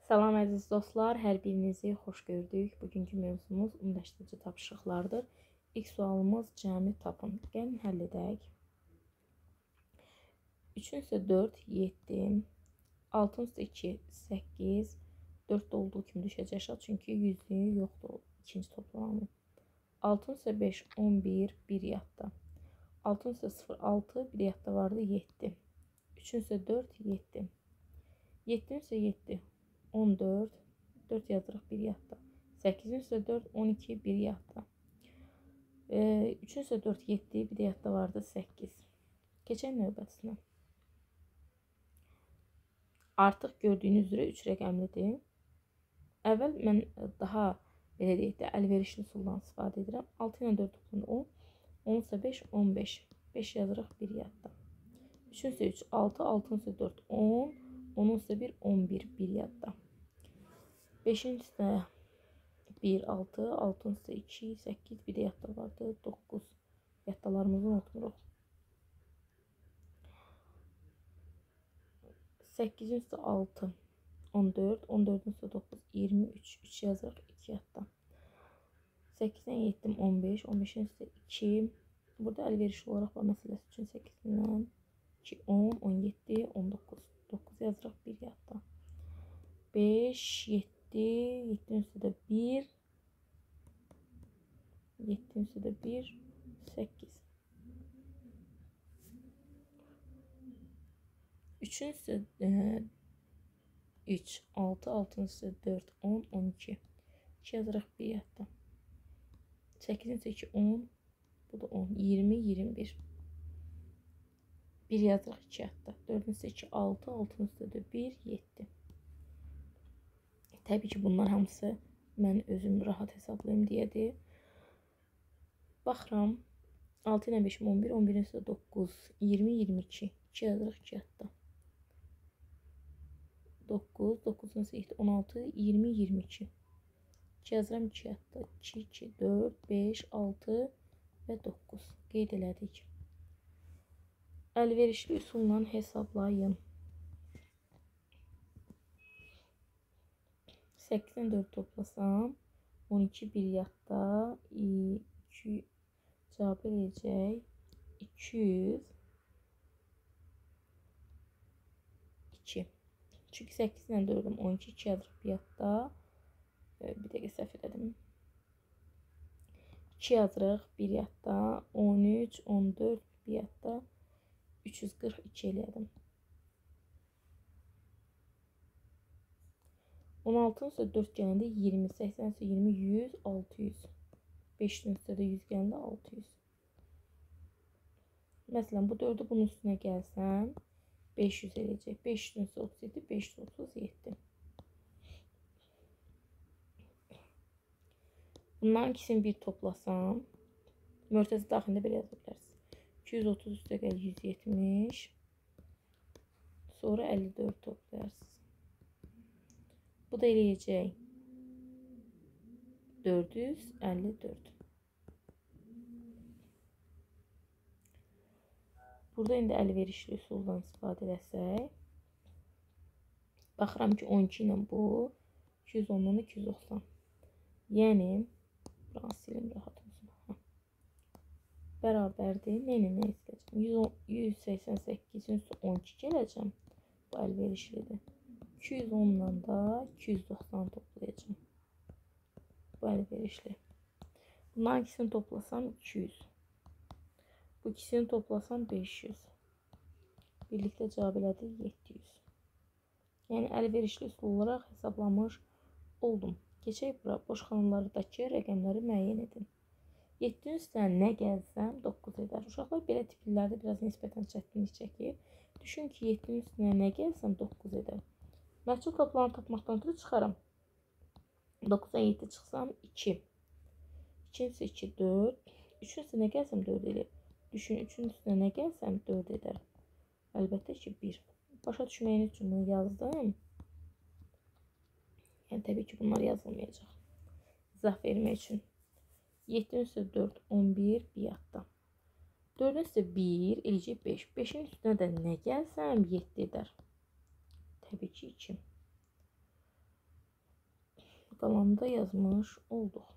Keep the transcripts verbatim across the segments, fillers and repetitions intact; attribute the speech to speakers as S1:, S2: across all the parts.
S1: Salam əziz dostlar, hər birinizi xoş gördük. Bugünkü mövzumuz ümumiləşdirici tapşırıqlardır. İlk sualımız cəmi tapın. Gəlin həll edək. üçün isə dörd, yeddi, altı isə iki, səkkiz, dörddə olduğu kimi düşəcək aşağı, çünki yüzlüyü yoxdur ikinci toplamı. altı isə beş, on bir, bir yadda. altı isə sıfır, altı, bir yadda vardı, yeddi. üçün isə dörd, yeddi. yeddi isə yeddi. on dörd, dörd yazırıq bir yadda. səkkiz isə dörd, on iki, bir yadda. üç isə dörd, yeddi, bir yadda vardı, səkkiz. Keçən növbətisinə. Artıq gördüyünüz üzrə üç rəqəmlidir. Əvvəl mən daha belə deyək də əlverişli üsuldan istifadə edirəm. altı ilə dörd toplamda on, on isə beş, on beş. beş yazırıq bir yadda. üç isə üç, altı, altı isə dörd, on, on isə bir, on bir, bir yadda. beşinci isə bir, altı, altı isə iki, səkkiz, bir də yadda vardı, doqquz. Yaddalarımızı unutmuruq. səkkiz isə altı, on dörd, on dörd isə doqquz, iyirmi üç, üç yazırıq iki yadda. səkkizdən yeddim, on beş, on beş isə iki. Burada əlverişli olaraq var məsələsi üçün səkkizindən iki, on, on yeddi, on doqquz. doqquz yazırıq bir yadda. beş, yeddi, yeddi isə də bir, yeddi isə də bir, səkkiz. üç isə üç, altı, altı isə dörd, on, on iki. iki yazırıq bir yadda. səkkiz isə iki, on, bu da on, iyirmi, iyirmi bir. bir yazırıq iki yadda. dörd isə iki, altı, altı isə də bir, yeddi. Təbii ki, bunlar hamısı mən özüm rahat hesablayım deyədir. Baxıram. altı ilə beş, on bir, on bir isə doqquz, iyirmi, iyirmi iki. iki yazırıq iki yadda. doqquz, doqquz isə yeddi, on altı, iyirmi, iyirmi iki. iki yazıram iki yadda. iki, iki, dörd, beş, altı və doqquz. Qeyd elədik. Əlverişli üsulla hesablayın. səkkizdən dörd toplasam, on iki bir yadda, iki cavab eləyəcək, iki yüz iki. Çünki səkkizdən dördüm, on iki, iki yazırıq bir yadda, bir dəqiqə səhv elədim. iki yazırıq bir yadda, on üç, on dörd bir yadda, üç yüz qırx iki eləyədim. on altı isə dörd gələndə iyirmi, səksən isə iyirmi, yüz, altı yüz. beş isə də yüz gələndə altı yüz. Məsələn, bu dördü bunun üstünə gəlsəm, beş yüz eləyəcək. beş isə otuz yeddi, beş yüz otuz yeddi. Bunların ikisini bir toplasam, mörtəzə daxilində belə yaza bilərsiniz. iki yüz otuz üstə gəl yüz yetmiş. Sonra əlli dörd toplayarsınız. Bu da eləyəcək dörd yüz əlli dörd. Burada indi əlverişli üsuldan istifadə etsək. Baxıram ki, on iki ilə bu iki yüz ondan iki yüz doxsan. Yəni, buranı silim rahat olsun. Bərabərdir. Nə ilə nə istəyəcəm? yüz səksən səkkiz üstə on iki gələcəm. Bu əlverişlidir. iki yüz ondan da iki yüz doxsan toplayacağım. Bu əlverişli. Bunların ikisini toplasam iki yüz. Bu ikisini toplasam beş yüz. Birlikdə cavab elədik yeddi yüz. Yəni əlverişli üsul olaraq hesablamış oldum. Keçək bura. Boş xanalardakı rəqəmləri müəyyən edin. yeddi yüzdən nə gəlsəm doqquz edər. Uşaqlar belə tiplərdə biraz nisbətən çətinlik çəkir. Düşün ki, yeddi yüzdən nə gəlsəm doqquz edər. Məhsul toplamını tapmaqdan ötürü çıxaram. doqquzdan yeddi çıxsam iki. iki isə iki, dörd. üç isə nə gəlsəm dörd edir. Düşün, üçün üstünə nə gəlsəm dörd edər. Əlbəttə ki, bir. Başa düşməyiniz üçün bunu yazdım. Yəni, təbii ki, bunlar yazılmayacaq. İzah vermək üçün. yeddi isə dörd, on bir, bir yadda. dörd isə bir, eləcək beş. beşin üstünə də nə gəlsəm yeddi edər. Təbii ki, iki. qalanını da yazmış olduq.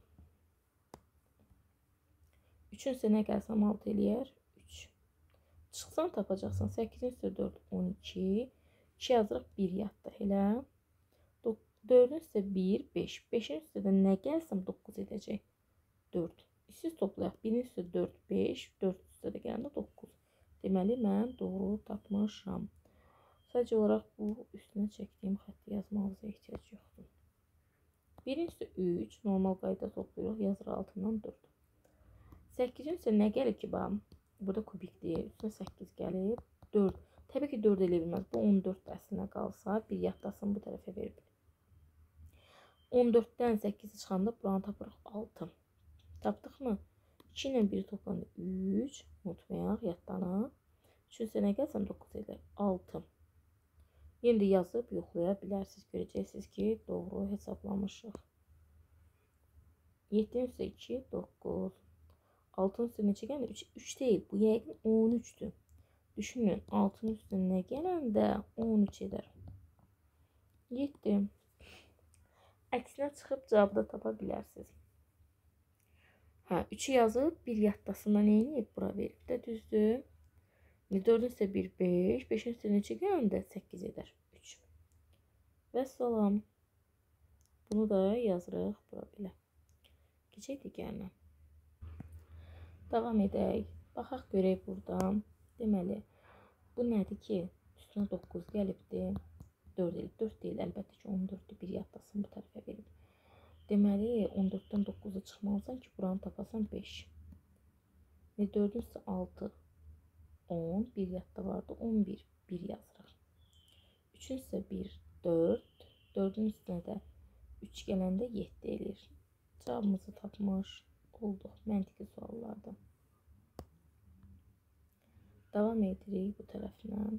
S1: üçün üstə nə gəlsəm altı eləyər? üç. Çıxsan tapacaqsan. səkkizin üstə dörd, on iki. iki yazırıq bir yadda. Elə. dördün üstə bir, beş. beşin üstə də nə gəlsəm doqquz edəcək. dörd. Siz toplayaq. birin üstə dörd, beş. dörd üstə də gələndə doqquz. Deməli, mən doğru tapmışam. Sadəcə olaraq bu üstünə çəkdiyim xətti yazmağınıza ehtiyac yoxdur. birin üstə üç. Normal qayda toplayırıq. Yazırıq altından dörd. səkkizin üstə nə gəlir ki, bax? Burada kubikdir. Üstünə səkkiz gəlib. dörd. Təbii ki, dörd eləyə bilməz. Bu on dörd əslinə qalsa, bir yadlasın bu tərəfə verib. on dörddən səkkizi çıxanda buranı tapırıq altı. Tapdıqmı? iki ilə biri toplandı üç. Unutmayaq, yaddanaq. üçün üstə nə gəlsəm doqquz edir. altı. Yenə də yazıb yoxlaya bilərsiniz. Görəcəksiniz ki, doğru hesablamışıq. yeddinin üstə iki, doqquz. altının üstə neçə gəlir? üç, üç deyil. Bu yəqin on üçdür. Düşünün, altının üstə nə gələndə on üç edər. yeddi. Əksinə çıxıb cavabı da tapa bilərsiniz. Hə, üçü yazıb bir yadlasında nə edib? Bura verib də düzdür. dördün üstə bir, beş. beşin üstə neçə gələndə səkkiz edər. üç. Və salam. Bunu da yazırıq bura belə. Keçək digərinə. Davam edək. Baxaq görək buradan. Deməli, bu nədir ki? Üstünə doqquz gəlibdir. dörd deyil, dörd deyil. Əlbəttə ki, on dörddür. Bir yadlasın bu tərəfə verib. Deməli, on dörddən doqquzu çıxmalısan ki, buranı tapasan beş. Və dördün üstə altı. on. Bir yadda vardı. on bir. bir yazırıq. üçün üstə bir, dörd. dördün üstünə də üç gələndə yeddi eləyir. Cavabımızı tapmış olduq. Məntiqi suallardan. Davam edirik bu tərəfdən.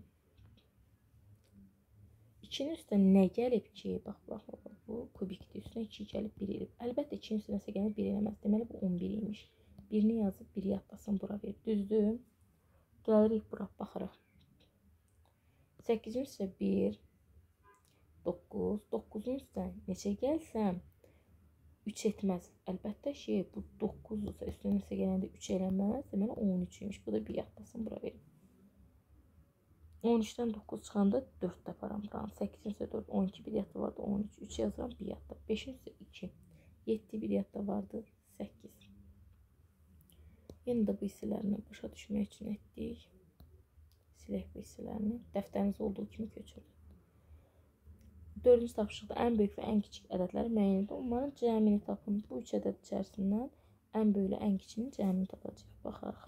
S1: ikinin üstə nə gəlib ki? Bax, bax, bax, bu kubikdir. Üstünə iki gəlib bir elib. Əlbəttə ikinin üstünə nəsə gəlib bir eləməz. Deməli, bu on bir imiş. birini yazıb bir yadlasın bura verib. Düzdür. Gəlirik bura, baxırıq. səkkizin üstə bir, doqquz. doqquzun üstə neçə gəlsəm üç etməz. Əlbəttə ki, bu doqquzdursa üstünə nəsə gələndə üç eləməz. Deməli, on üç imiş. Bu da bir yadlasın bura verib. on üçdən doqquz çıxanda dörd taparam buranı. səkkizin üstə dörd, on iki bir yadda vardı, on üç. üç yazıram bir yadda. beşin üstə iki. yeddi bir yadda vardı, səkkiz. Yenə də bu hissələrini başa düşmək üçün etdik. Silək bu hissələrini. Dəftəriniz olduğu kimi köçürdük. Dördüncü tapışıqda ən böyük və ən kiçik ədədləri müəyyən edin. Onların cəmini tapın. Bu üç ədəd içərisindən ən böyüklə ən kiçinin cəmini tapacaq. Baxarıq.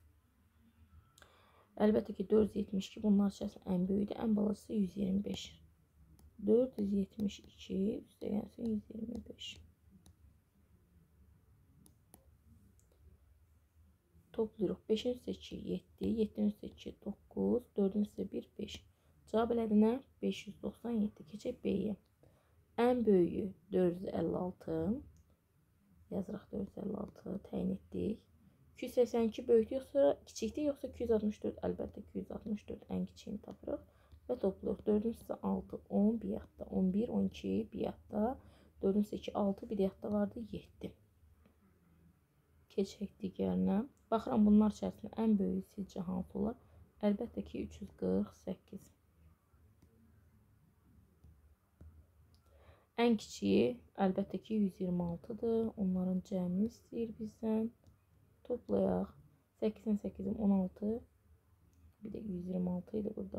S1: Əlbəttə ki, dörd yüz yetmiş iki bunlar içərisində ən böyükdür. Ən balacası yüz iyirmi beş. dörd yüz yetmiş iki üstə gəlsin yüz iyirmi beş. Toplayırıq. beşin üstə iki, yeddi. yeddinin üstə iki, doqquz. dördün üstə bir, beş. Cavab elədi nə? beş yüz doxsan yeddi. Keçək B-yə. Ən böyüyü dörd yüz əlli altı. Yazırıq dörd yüz əlli altı. Təyin etdik. iki yüz səksən iki böyükdür yoxsa kiçikdir yoxsa iki yüz altmış dörd? Əlbəttə iki yüz altmış dörd ən kiçiyini tapırıq. Və toplayırıq. dördün üstə altı, on bir yadda. on bir, on iki bir yadda. dördün üstə iki, altı bir yadda vardı, yeddi. Keçək digərinə. Baxıram bunlar içərisində ən böyüyü sizcə hansı olar? Əlbəttə ki, üç yüz qırx səkkiz. Ən kiçiyi əlbəttə ki, yüz iyirmi altıdır. Onların cəmini istəyir bizdən. Toplayaq. səkkiz səkkiz on altı. Bir də yüz iyirmi altı idi burada.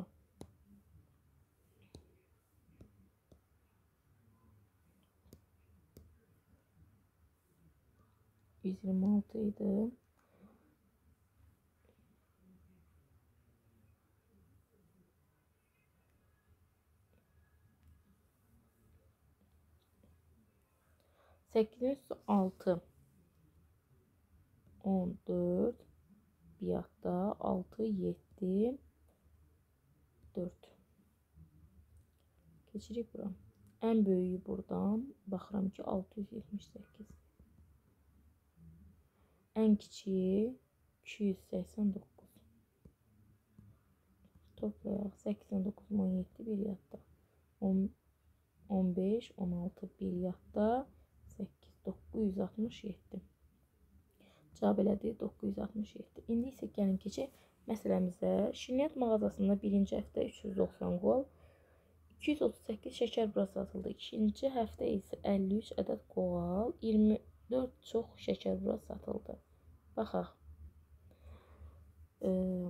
S1: yüz iyirmi altı idi. səkkizin üstü altı. on dörd. Bir yadda altı, yeddi, dörd. Keçirik bura. Ən böyüyü buradan. Baxıram ki, altı yüz yetmiş səkkiz. Ən kiçiyi iki yüz səksən doqquz. Toplayaq. səksən doqquz, on yeddi bir yadda. on on beş, on altı, bir yadda, səkkiz, doqquz yüz altmış yeddi. Cavab elədi doqquz yüz altmış yeddi. İndi isə gəlin keçək məsələmizə. Şirniyyat mağazasında birinci həftə üç yüz doxsan qol, iki yüz otuz səkkiz şəkər bura satıldı. İkinci həftə isə əlli üç ədəd qoğal, iyirmi dörd çox şəkər bura satıldı. Baxaq. Ee,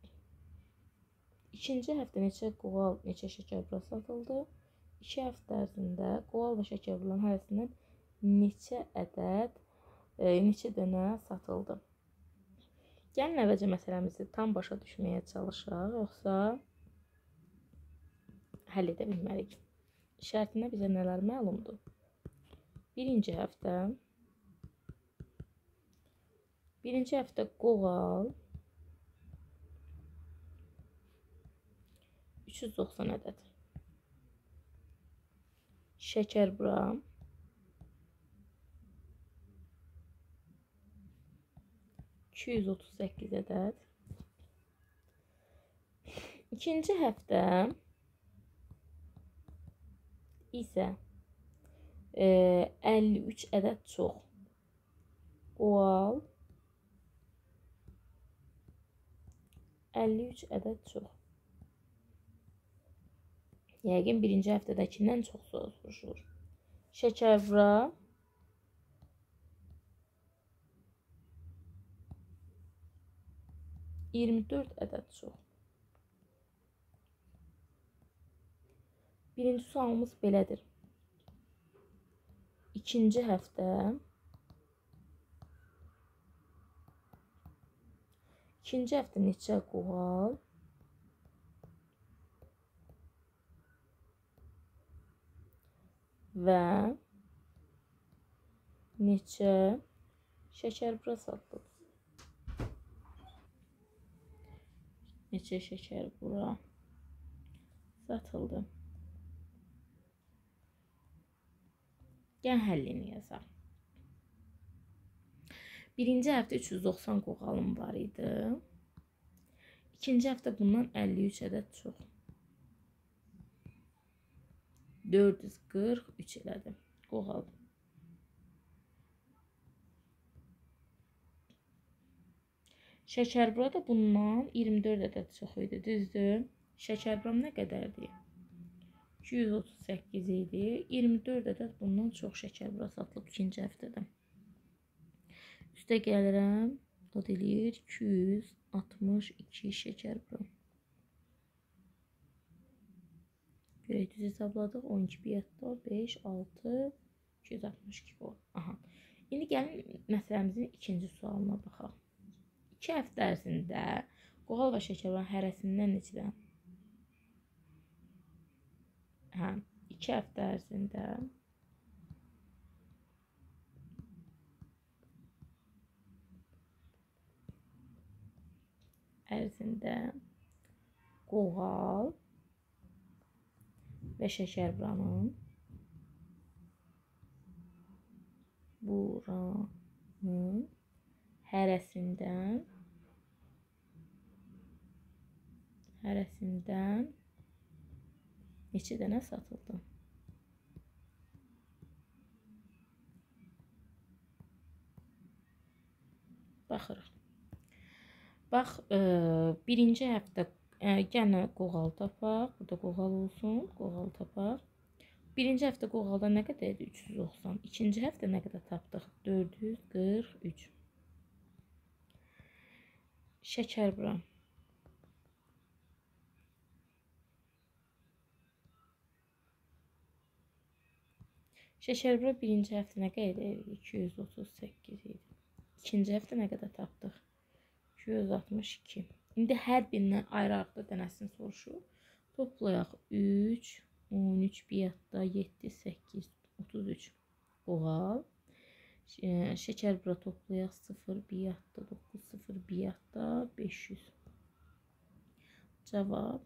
S1: ikinci həftə neçə qoğal, neçə şəkər bura satıldı? iki həftə ərzində qoğal və şəkər buranın hərəsindən neçə ədəd, e, neçə dənə satıldı? Gəlin əvvəlcə məsələmizi tam başa düşməyə çalışaq, yoxsa həll edə bilmərik. Şərtində bizə nələr məlumdur? Birinci həftə Birinci həftə qoğal üç yüz doxsan ədəd. Şəkər bura iki yüz otuz səkkiz ədəd. İkinci həftə isə e, əlli üç ədəd çox qoğal, əlli üç ədəd çox. Yəqin birinci həftədəkindən çox soruşur. Şəkər bura iyirmi dörd ədəd çox. Birinci sualımız belədir. İkinci həftə İkinci həftə neçə qoğal, və neçə şəkər bura satıldı? Neçə şəkər bura satıldı? Gəl həllini yazaq. Birinci həftə üç yüz doxsan qoğalım var idi. İkinci həftə bundan əlli üç ədəd çox. dörd yüz qırx üç elədi qoğal. Şəkər burada bundan iyirmi dörd ədəd çox idi, düzdür? Şəkər buram nə qədərdir? iki yüz otuz səkkiz idi. iyirmi dörd ədəd bundan çox şəkər bura satılıb ikinci həftədə. Üstə gəlirəm, o deyir iki yüz altmış iki şəkər bura. Görək düz hesabladıq. on iki bir yadda, beş, altı, iki yüz altmış iki qol. Aha. İndi gəlin məsələmizin ikinci sualına baxaq. iki həftə ərzində qoğal və şəkər hərəsindən neçə? Hə, iki həftə ərzində ərzində qoğal və şəkər buranın buranın hərəsindən hərəsindən neçə dənə satıldı? Baxırıq. Bax, e, birinci həftə e, yenə qoğal tapaq. Burada qoğal olsun. Qoğal tapaq. Birinci həftə qoğalda nə qədər idi? üç yüz doxsan. İkinci həftə nə qədər tapdıq? dörd yüz qırx üç. Şəkər bura. Şəkər bura birinci həftə nə qədər idi? iki yüz otuz səkkiz idi. İkinci həftə nə qədər tapdıq? iki yüz altmış iki. İndi hər birindən ayrı-ayrı dənəsini soruşur. Toplayaq üç, on üç, bir yadda, yeddi, səkkiz, otuz üç qoğal. Şəkər bura toplayaq sıfır, bir yadda, doqquz, sıfır, bir yadda, beş yüz. Cavab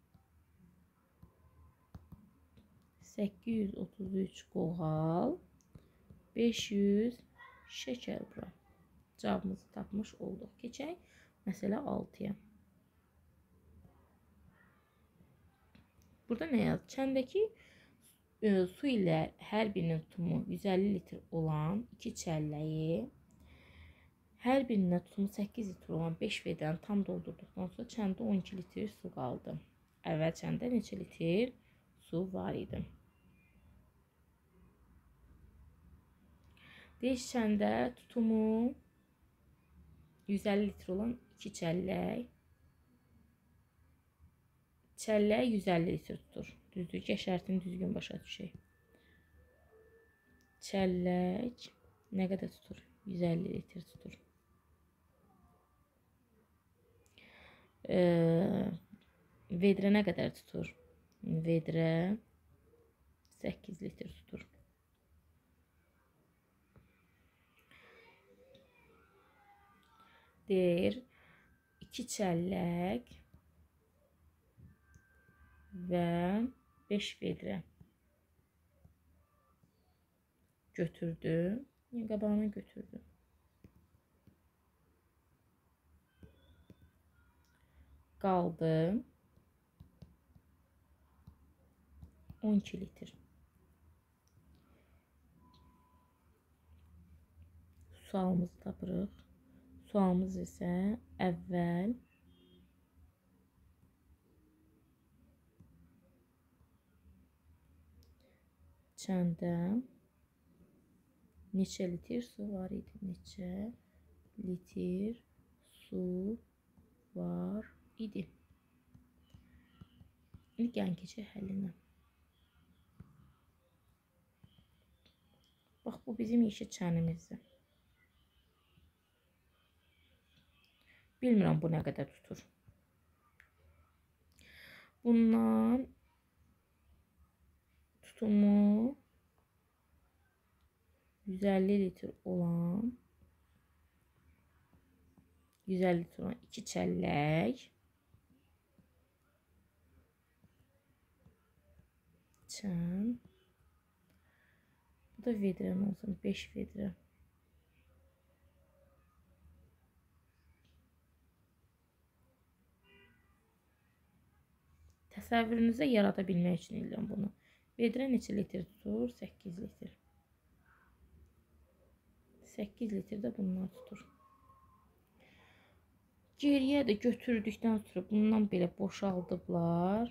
S1: səkkiz yüz otuz üç qoğal, beş yüz şəkər bura. Cavabımızı tapmış olduq. Keçək məsələ altıya. Burada nə yaz? Çəndəki e, su ilə hər birinin tutumu yüz əlli litr olan iki çəlləyi, hər birinin tutumu səkkiz litr olan beş vedrəni tam doldurduqdan sonra çəndə on iki litr su qaldı. Əvvəl çəndə neçə litr su var idi? Deyir çəndə tutumu yüz əlli litr olan iki çəllək. Çəllək yüz əlli litr tutur. Düzdür ki, şərtini düzgün başa düşək. Çəllək nə qədər tutur? yüz əlli litr tutur. Ee, vedrə nə qədər tutur? Vedrə səkkiz litr tutur. Deyir iki çəllək və beş vedrə götürdü. Qabağına götürdü. Qaldı on iki litr. Sualımızı tapırıq. Sualımız isə əvvəl çəndə neçə litr su var idi? Neçə litr su var idi? İndi gəlin keçək həllinə. Bax, bu bizim yeşil çənimizdir. Bilmirəm bu nə qədər tutur. Bundan tutumu yüz əlli litr olan yüz əlli litr olan iki çəllək çən, bu da vedrən olsun, beş vedrə. Təsəvvürünüzə yarada bilmək üçün eləyəm bunu. Vedrə neçə litr tutur? səkkiz litr. səkkiz litr də bundan tutur. Geriyə də götürdükdən sonra bundan belə boşaldıblar.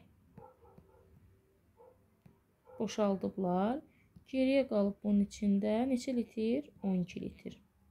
S1: Boşaldıblar. Geriyə qalıb bunun içində neçə litr? on iki litr.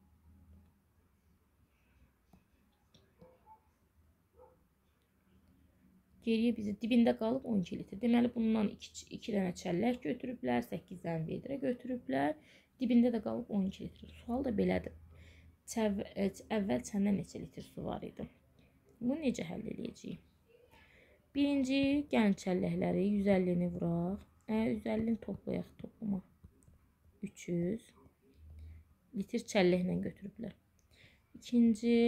S1: Geriyə bizə dibində qalıb on iki litr. Deməli bundan iki dənə çəllək götürüblər, səkkiz dənə vedrə götürüblər. Dibində də qalıb on iki litr. Sual da belədir. Çəv əvvəl çəndə neçə litr su var idi? Bunu necə həll edəcəyik? Birinci, gəlin çəlləkləri yüz əllini vuraq. Ə, yüz əllini toplayaq topluma. üç yüz litr çəlləklə götürüblər. İkinci,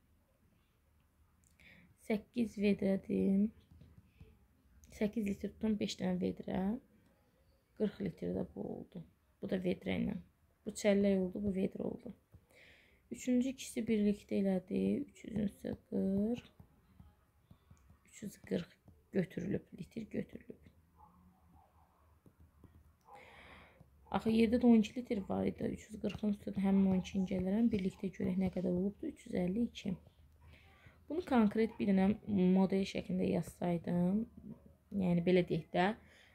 S1: səkkiz vedrədir. səkkiz litr tutan beş dənə vedrə. qırx litr də bu oldu. Bu da vedrə ilə. Bu çəllək oldu, bu vedrə oldu. Üçüncü ikisi birlikdə elədi. üç yüz qırx. üç yüz qırx götürülüb, litr götürülüb. Axı yerdə də on iki litr var idi. üç yüz qırxın üstündə həmin on iki incələrəm. Birlikdə görək nə qədər olubdu? üç yüz əlli iki. Bunu konkret bir dənə model şəklində yazsaydım, yəni belə deyək də,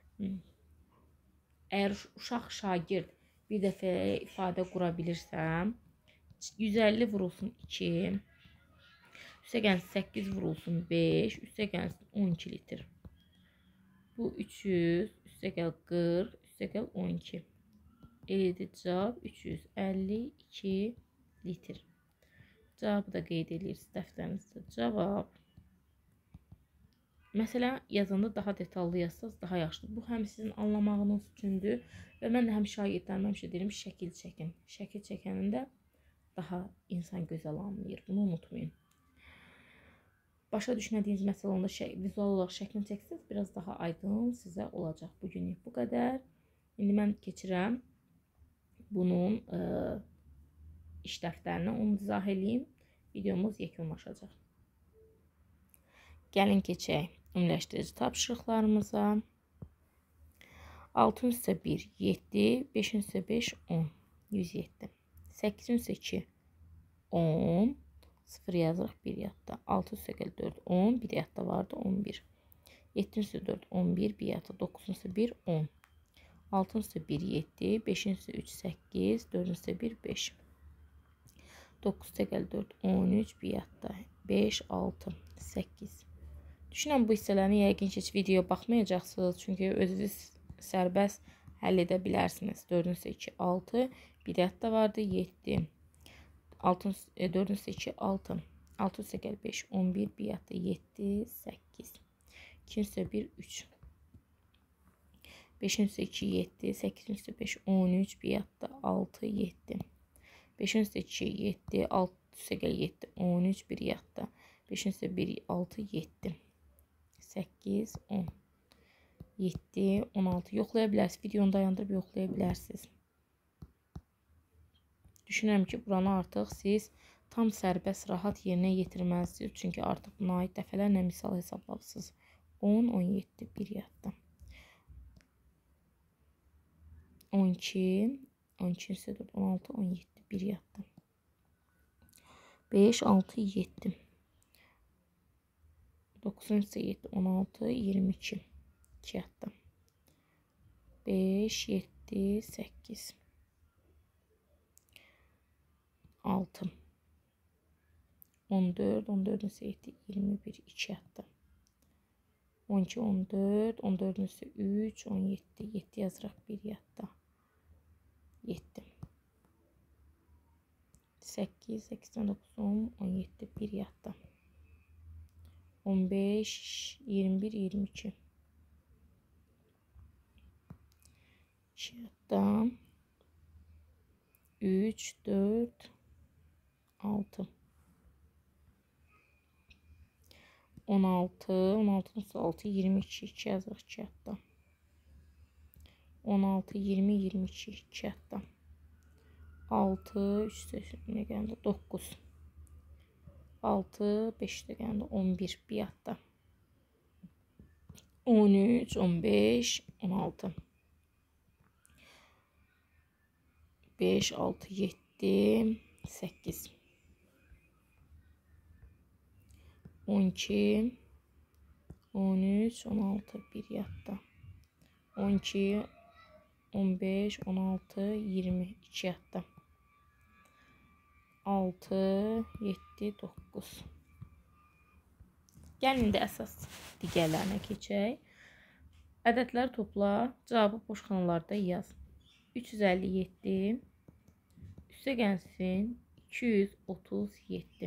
S1: əgər uşaq şagird bir dəfə ifadə qura bilirsəm, yüz əlli vurulsun iki, üstə gəlsin səkkiz vurulsun beş, üstə gəlsin on iki litr. Bu üç yüz, üstə gəl qırx, üstə gəl on iki. Eləyəcək cavab üç yüz əlli iki litr. Cavabı da qeyd edirsiniz dəftərinizdə. Cavab. Məsələ yazanda daha detallı yazsanız daha yaxşıdır. Bu həm sizin anlamağınız üçündür və mən də həm şagirdlərimə həmişə deyirəm, şəkil çəkin. Şəkil çəkənində daha insan gözəl anlayır. Bunu unutmayın. Başa düşmədiyiniz məsələ onda vizual olaraq şəklini çəksiniz, biraz daha aydın sizə olacaq bugünlük bu qədər. İndi mən keçirəm bunun ə, iş dəftərinə, onu izah edeyim. Videomuz yekunlaşacaq. Gəlin keçək ümumiləşdirici tapşırıqlarımıza. altının üstə bir, yeddi, beşin üstə beş, on. yüz yeddi. səkkiz üstə iki, on. sıfır yazırıq bir yadda. altı üstə gəl dörd, on. Bir yadda vardı, on bir. yeddi üstə dörd, on bir. Bir yadda. dokuz üstə bir, on. altı üstə bir, yeddi. beşin üstə üç, səkkiz. dördün üstə bir, beş. dokuz üstə gəl dörd, on üç. Bir yadda. beş, altı, səkkiz. Düşünən bu hissələrini yəqin ki, heç video baxmayacaqsınız. Çünki özünüz sərbəst həll edə bilərsiniz. dördün üstə iki, altı. Bir yadda vardı, yeddi. dördün üstə iki, altı. altı üstə gəl beş, on bir. Bir yadda yeddi, səkkiz. iki üstə bir, üç. beşin üstə iki, yeddi. səkkizin üstə beş, on üç. Bir yadda altı, yeddi. beşin üstə iki, yeddi. altı üstə gəl yeddi, on üç. Bir yadda. beşin üstə bir, altı, yeddi. səkkiz, on. yeddi, on altı. Yoxlaya bilərsiniz. Videonu dayandırıb yoxlaya bilərsiniz. Düşünürəm ki, buranı artıq siz tam sərbəst, rahat yerinə yetirməlisiniz. Çünki artıq buna aid dəfələrlə misal hesablamışsınız. on, on yeddi, bir yadda. on iki, on iki üstə dörd, on altı, on yeddi, bir yadda. beş, altı, yeddi. dokuz üstə yeddi, on altı, iyirmi iki. iki yadda. beş, yeddi, səkkiz. altı. on dörd, on dördün üstə yeddi, iyirmi bir, iki yadda. on iki, on dörd, on dördün üstə üç, on yeddi, yeddi yazıraq bir yadda. yeddi. səkkiz, səkkiz, dokuz, on, on yeddi, bir yadda. on beş, iyirmi bir, iyirmi iki. iki yadda. üç, dörd, altı. on altı, on altının üstə altı, iyirmi iki, iki yazırıq iki yadda. on altı, iyirmi, iyirmi iki, iki yadda. altı, üç üstə gəldi, doqquz. altı, beş üstə gəldi, on bir, bir yadda. on üç, on beş, on altı. beş, altı, yeddi, səkkiz. on iki, on üç, on altı, bir yadda. on iki, on beş, on altı, iyirmi, iki yadda. altı, yeddi, doqquz. Gəlin indi əsas digərlərinə keçək. Ədədləri topla, cavabı boş xanalarda yaz. üç yüz əlli yeddi üstə gəlsin iki yüz otuz yeddi.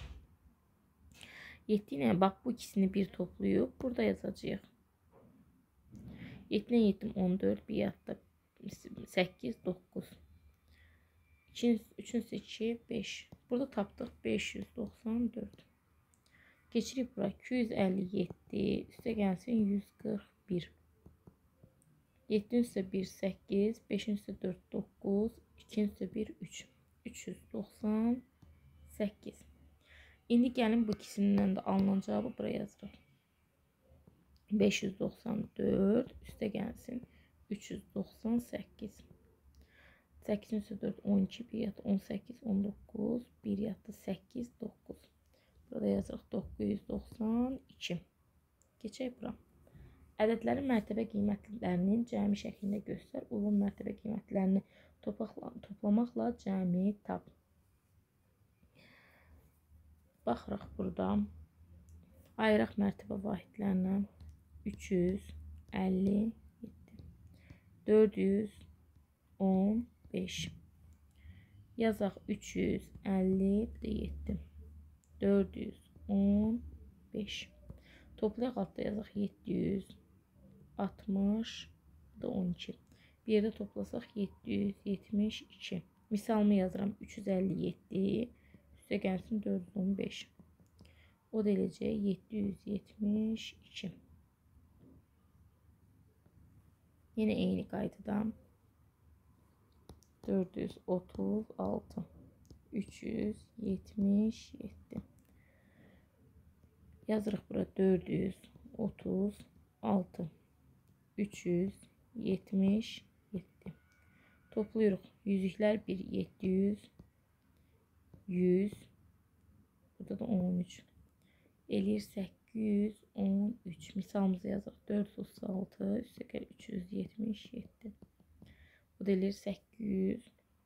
S1: yeddi ilə bax bu ikisini bir toplayıb burada yazacağıq. yeddi ilə yeddi, on dörd, bir yadda səkkiz, doqquz. üçün üstə iki, beş. Burada tapdıq beş yüz doxsan dörd. Keçirik bura iki yüz əlli yeddi üstə gəlsin yüz qırx bir. yeddi üstə bir, səkkiz. beş üstə dörd, doqquz. iki üstə bir, üç. üç yüz doxsan səkkiz. İndi gəlin bu ikisindən də alınan cavabı buraya yazırıq. beş yüz doxsan dörd üstə gəlsin üç yüz doxsan səkkiz. səkkiz üstə dörd, on iki, bir yadda on səkkiz, on doqquz, bir yadda səkkiz, doqquz. Burada yazırıq doqquz yüz doxsan iki. Keçək bura. Ədədlərin mərtəbə qiymətlərinin cəmi şəklində göstər. Uyğun mərtəbə qiymətlərini toplamaqla cəmi tap. Baxırıq burada. Ayıraq mərtəbə vahidlərinə. üç yüz əlli yeddi. dörd yüz on beş. Yazaq üç yüz əlli yeddi. dörd yüz on beş. Toplayaq altda yazaq yeddi yüz altmış on iki. Bir yerdə toplasaq yeddi yüz yetmiş iki. Misalımı yazıram üç yüz əlli yeddi üstə gəlsin dörd yüz on beş. O da eləcək yeddi yüz yetmiş iki. Yine eyni qaydada dörd yüz otuz altı. üç yüz yetmiş yeddi. Yazırıq bura dörd yüz otuz altı. üç yüz yetmiş yeddi. Toplayırıq. Yüzüklər bir, yeddi yüz, yüz. Burada da on üç. Eləyir səkkiz yüz on üç. Misalımızı yazaq. dörd yüz otuz altı, üstəgəl üç yüz yetmiş yeddi. Bu da eləyir səkkiz yüz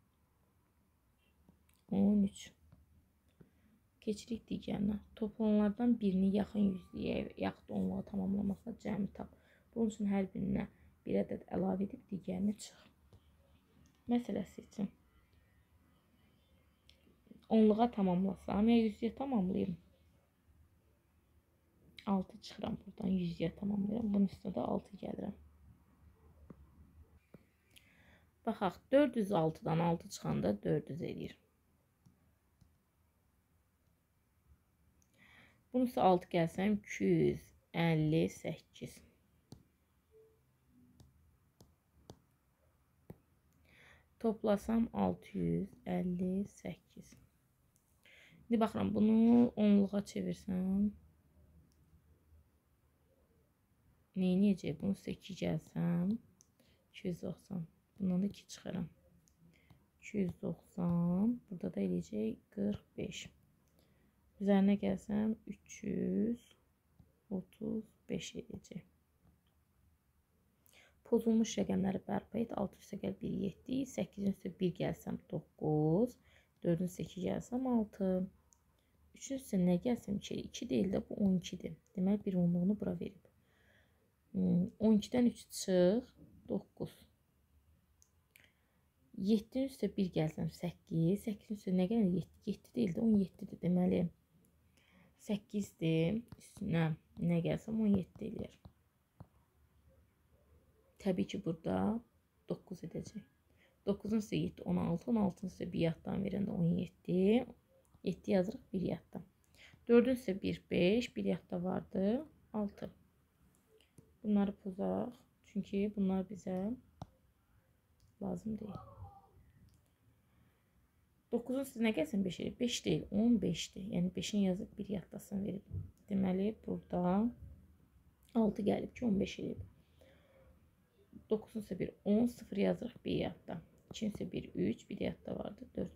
S1: on üç. Keçirik digərinə. Toplananlardan birini yaxın yüzlüyə yaxud onluğa tamamlamakla cəmi tap. Bunun üçün hər birinə bir ədəd əlavə edib digərini çıx. Məsələsi üçün onluğa tamamlasam ya yüzlüyə tamamlayayım. altı çıxıram buradan, yüzlüyə tamamlayıram. Bunun üstünə də altı gəlirəm. Baxaq, dörd yüz altıdan altı çıxanda dörd yüz eləyir. Bunun üstə altı gəlsəm iki yüz əlli səkkiz. Toplasam altı yüz əlli səkkiz. İndi baxıram, bunu onluğa çevirsəm. Neyniyəcək? Bunun üstə iki gəlsəm. iki yüz doxsan. Bundan da iki çıxaram. iki yüz doxsan. Burada da eləyəcək qırx beş. Üzərinə gəlsəm üç yüz otuz beş eləyəcək. Pozulmuş rəqəmləri bərpa et. altı üstə gəl bir, yeddi. səkkizin üstə bir gəlsəm doqquz. dördün üstə iki gəlsəm altı. üçün üstə nə gəlsəm iki. iki deyil də bu on ikidir. Deməli bir onluğunu bura verib. on ikidən üç çıx. doqquz. yeddinin üstə bir gəlsəm səkkiz. səkkizin üstə nə gəlir? yeddi. yeddi deyil də on yeddidir. Deməli səkkizdir. Üstünə nə gəlsəm on yeddi eləyir. Təbii ki burada doqquz edəcək. doqquzun üstə yeddi on altı. on altının üstə bir yaddan verəndə on yeddi. yeddi yazırıq bir yaddan. dördün üstə bir beş. Bir yadda vardı. altı. Bunları pozaq. Çünki bunlar bizə lazım deyil. doqquzun üstə nə gəlsin beş eləyir? beş deyil, on beşdir. Yəni beşin yazıb bir yadlasını verib. Deməli burada altı gəlib ki on beş eləyib. doqquzun üstə bir on, sıfır yazırıq bir yadda. ikinin üstə bir üç, bir yadda vardı dörd.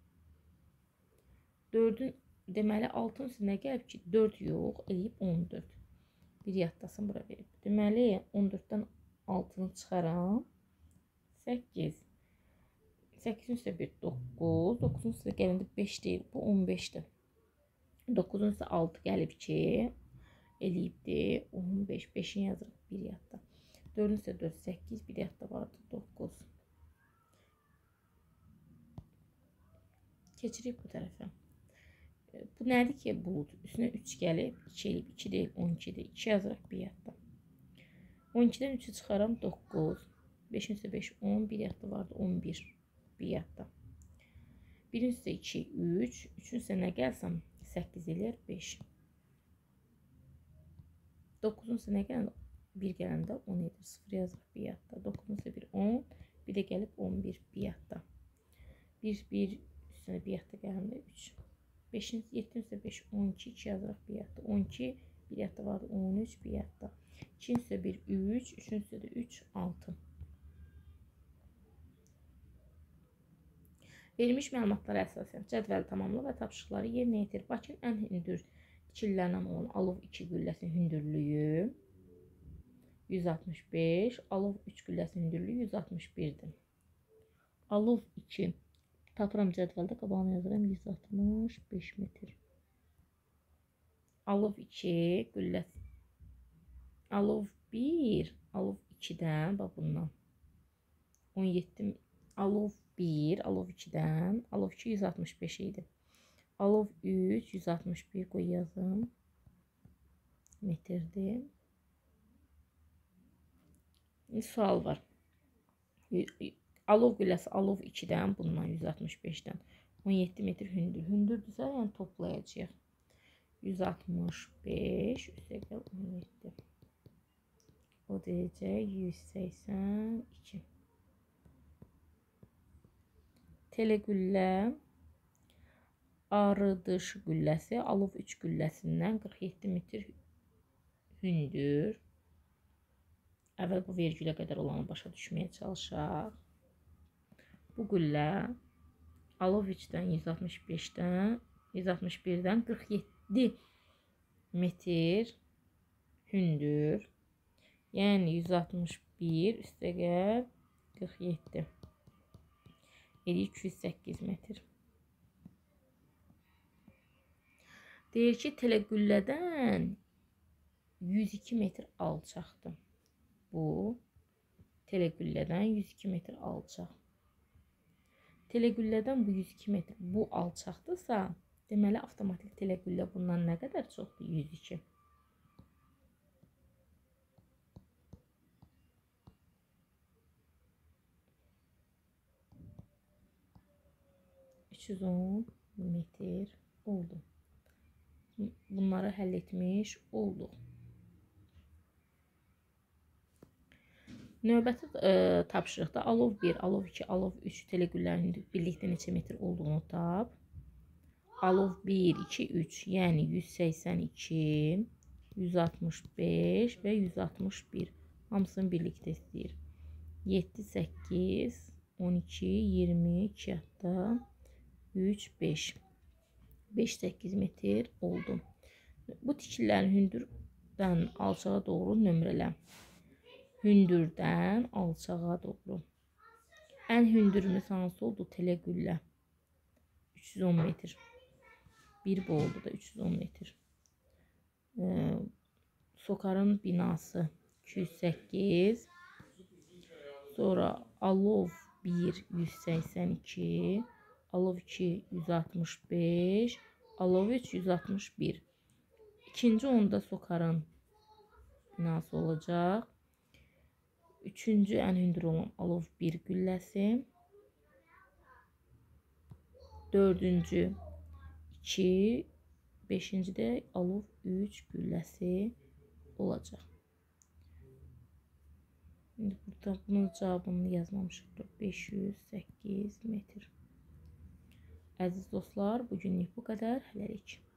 S1: dördün deməli altının üstə nə gəlib ki dörd yox, eləyib on dörd. Bir yaddasını bura verib. Deməli on dörddən altını çıxaram. səkkiz. səkkizin üstə bir doqquz. doqquzun üstə gələndə beş deyil. Bu on beşdir. doqquzun üstə altı gəlib ki eləyibdi on beş. beşini yazırıq bir yadda. dördün üstə dörd, səkkiz. Bir yadda vardı doqquz. Keçirik bu tərəfə. Bu nədir ki? Bulud. Üstünə üç gəlib. iki eləyib. iki deyil, on ikidir. iki yazırıq bir yadda. on ikidən üçü çıxaram doqquz. beşin üstə beş, on. Bir yadda vardı on bir. Bir yadda. birin üstə iki, üç. üçün üstə nə gəlsəm səkkiz eləyər beş. doqquzun üstə nə gələndə bir gələndə on edir. sıfır yazırıq bir yadda. doqquzun üstə bir on. Bir də gəlib on bir bir yadda. bir, bir üstünə bir yadda gələndə üç. beşin, yeddinin üstə beş, on iki. iki yazırıq bir yadda. on iki. Bir yadda vardı on üç bir yadda. ikinin üstə bir üç. üçün üstə də üç, altı. Verilmiş məlumatlara əsasən cədvəli tamamla və tapşırıqları yerinə yetir. Bakının ən hündür tikililərindən olan Alov iki gülləsinin hündürlüyü yüz altmış beş, Alov üç gülləsinin hündürlüyü yüz altmış birdir. Alov iki tapıram cədvəldə qabağına yazıram yüz altmış beş metr. Alov iki gülləsi. Alov bir, Alov ikidən bax bundan on yeddi. Alov bir, Alov ikidən, Alov iki yüz altmış beş idi. Alov üç yüz altmış bir qoy yazım. Metrdir. Sual var. Alov gülləsi Alov ikidən, bundan yüz altmış beşdən on yeddi metr hündür. Hündürdürsə, yəni toplayacağıq. yüz altmış beş üstəgəl on yeddi. O deyəcək yüz səksən iki. Telegüllə arıdış gülləsi Alov üç gülləsindən qırx yeddi metr hündür. əvvəl bu vergülə qədər olanı başa düşməyə çalışaq. Bu güllə Aloviçdən yüz altmış beşdən yüz altmış birdən qırx yeddi metr hündür. Yəni yüz altmış bir üstəgəl qırx yeddi. Eli iki yüz səkkiz metr. Deyir ki, telegüllədən yüz iki metr alçaqdır. Bu telegüllədən yüz iki metr alçaq. Telegüllədən bu yüz iki metr bu alçaqdırsa, deməli avtomatik telegüllə bundan nə qədər çoxdur? yüz iki. üç yüz on metr oldu. Bunları həll etmiş olduq. Növbəti e, tapşırıqda alov bir, alov iki, alov üç telegüllərin birlikdə neçə metr olduğunu tap. Alov bir, iki, üç, yəni yüz səksən iki, yüz altmış beş və yüz altmış bir. Hamısını birlikdə istəyir. yeddi, səkkiz, on iki, iyirmi, iki hətta, üç, beş. beş səkkiz metr oldu. Bu tikililərin hündürdən alçağa doğru nömrələ. Hündürdən alçağa doğru. Ən hündürümüz hansı oldu? Telegüllə. üç yüz on metr. Bir bu oldu da üç yüz on metr. Ee, Sokarın binası iki yüz səkkiz. Sonra alov bir yüz səksən iki. Alov iki yüz altmış beş. Alov üç yüz altmış bir. İkinci onda Sokarın binası olacaq. Üçüncü ən hündür olan alov bir gülləsi. Dördüncü iki. Beşinci də alov üç gülləsi olacaq. Şimdi burada bunun cavabını yazmamışıq. beş yüz səkkiz metr. Əziz dostlar, bugünlük bu qədər. Hələlik.